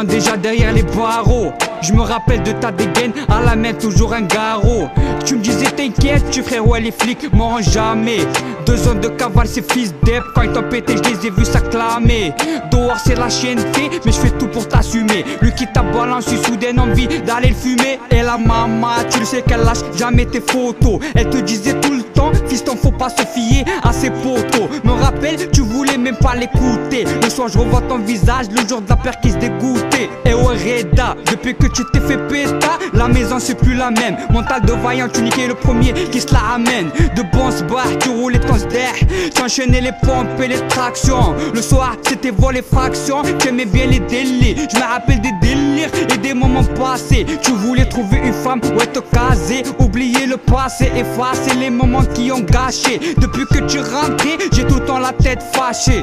déjà derrière les barreaux. Je me rappelle de ta dégaine, à la main toujours un garrot. Tu me disais t'inquiète, tu frérot les flics m'auront jamais. 2 ans de cavale c'est fils d'Ep, quand ils t'ont pété je les ai vus s'acclamer. Dehors c'est la chienneté, mais je fais tout pour t'assumer. Lui qui t'a balancé soudaine envie d'aller le fumer. Et la maman, tu le sais qu'elle lâche jamais tes photos. Elle te disait tout le temps, fiston faut pas se fier à ses potos. Me rappelle, tu voulais même pas l'écouter. Le soir je revois ton visage, le jour de la perquise dégoûté. Et ouais Reda, depuis que tu t'es fait péta, la maison c'est plus la même. Mental de vaillant, tu niquais le premier qui se la amène. De bons sbars, tu roulais ton sder, tu enchaînais les pompes et les tractions. Le soir c'était vol et fraction, tu aimais bien les délits. Je me rappelle des délires et des moments passés. Tu voulais trouver une femme, ouais te caser, oublier le passé, effacer les moments qui ont gâché. Depuis que tu rentrais, j'ai tout le temps la tête fâchée.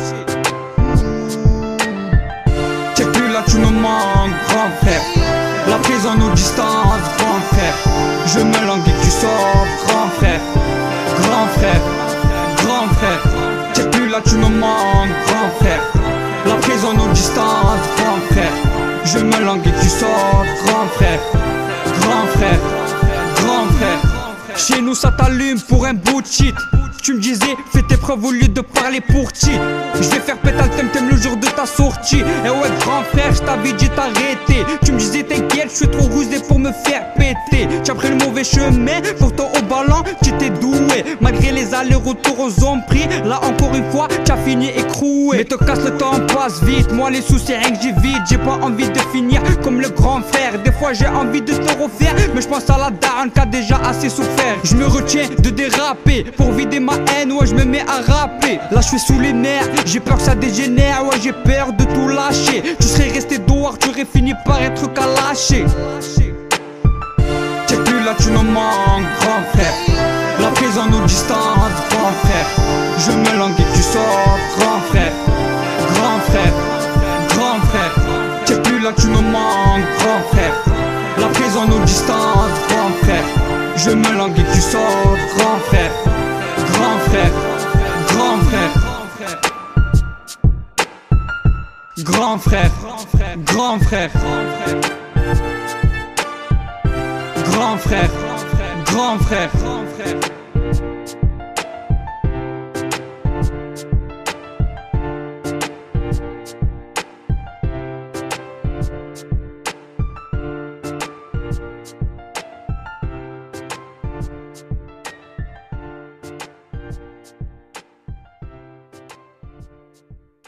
T'es plus là, tu me manques, grand frère. La prison nous distance, grand frère. Je me langue et tu sors, grand frère. Grand frère, grand frère. T'es plus là, tu me manques, grand frère. La prison nous distance, grand frère. Je me langue et tu sors, grand frère. Grand frère, grand frère. Chez nous ça t'allume pour un bout de shit. Tu me disais, fais tes preuves au lieu de parler pour ti. Je vais faire péter le temtem le jour de ta sortie. Et ouais grand frère, je t'avais dit t'arrêter. Tu me disais t'inquiète, je suis trop rusé pour me faire péter. Tu as pris le mauvais chemin, pourtant au ballon tu t'es doué. Malgré les allers-retours aux hommes pris, là encore une fois tu as fini écroué. Mais te casse le temps passe vite, moi les soucis rien que j'évite. J'ai pas envie de finir comme le grand frère. Des fois j'ai envie de te refaire, mais je pense à la daronne qui a déjà assez souffert. Je me retiens de déraper pour vider ma haine, ouais je me mets à rapper. Là je suis sous les nerfs, j'ai peur que ça dégénère, ouais j'ai peur de tout lâcher. Tu serais resté dehors, tu aurais fini par être calaché. T'es plus là, tu me manques, grand frère. La prison nous distance, grand frère. Je me langue et tu sors, grand frère. Grand frère, grand frère. T'es plus là, tu me manques, grand frère. La prison nous distance, grand frère. Je me langue et tu sors, grand frère. Grand frère, grand frère. Grand frère, grand frère. Grand frère, grand frère.